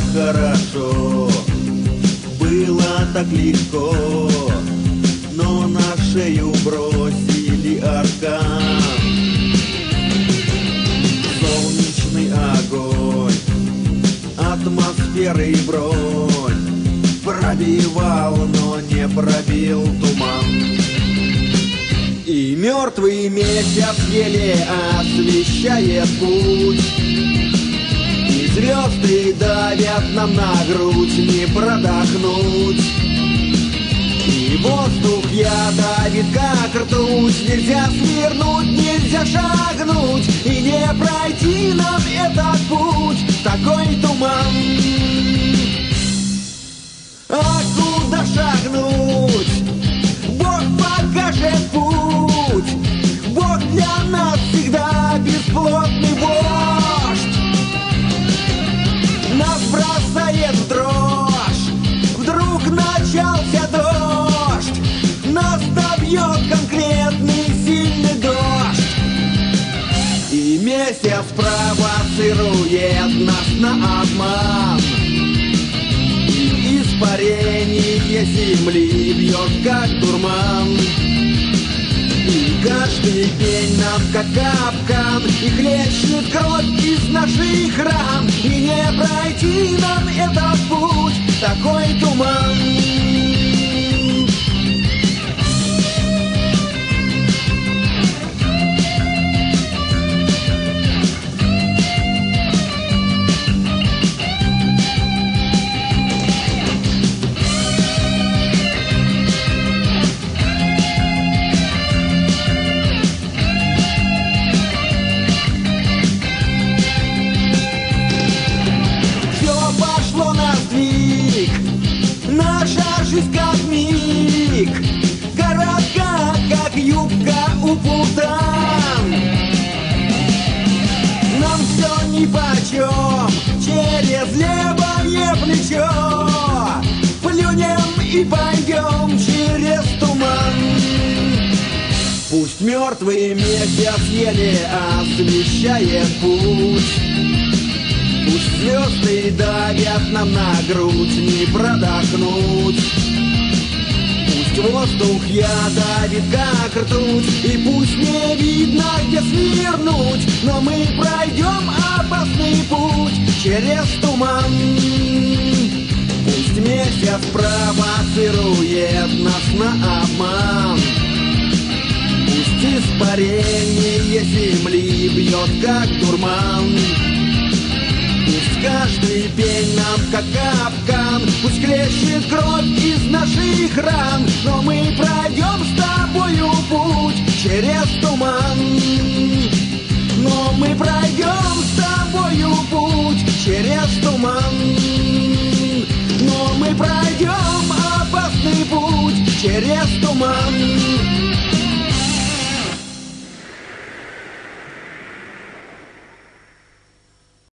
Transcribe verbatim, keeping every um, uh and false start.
хорошо, было так легко, но на шею бросили аркан. Солнечный огонь, атмосферы бронь пробивал, но не пробил туман. И мертвый месяц еле освещает путь, и звезды давят нам на грудь, не продохнуть. И воздух я давит, как ртуть, нельзя свернуть, нельзя шагнуть, и не пройти нам этот путь, такой туман. А куда шагнуть? Бог покажет путь, Бог для нас всегда бесплотный вождь. Нас бросает в дрожь, вдруг начался дождь, нас добьет конкретный сильный дождь. И месяц провоцирует нас на обман, и испарение земли бьет как дурман. И каждый день нам как капкан, и хлещет кровь из наших ран, и не пройти нам этот путь, такой туман. Наша жизнь как миг, коротка, как юбка у путан. Нам все нипочем, через левое плечо плюнем и пойдем через туман. Пусть мертвый месяц еле освещает путь, пусть звезды давят нам на грудь, не продохнуть. Пусть воздух я давит, как ртуть, и пусть не видно, где свернуть, но мы пройдем опасный путь через туман. Пусть месяц провоцирует нас на обман, пусть испарение земли бьет, как дурман. Пусть каждый день нам как капкан, пусть хлещет кровь из наших ран, но мы пройдем с тобою путь через туман. Но мы пройдем с тобою путь через туман.